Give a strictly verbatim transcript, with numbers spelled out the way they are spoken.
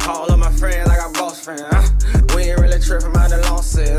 All of my friends, I got boss friends. Uh, we ain't really tripping about the long set.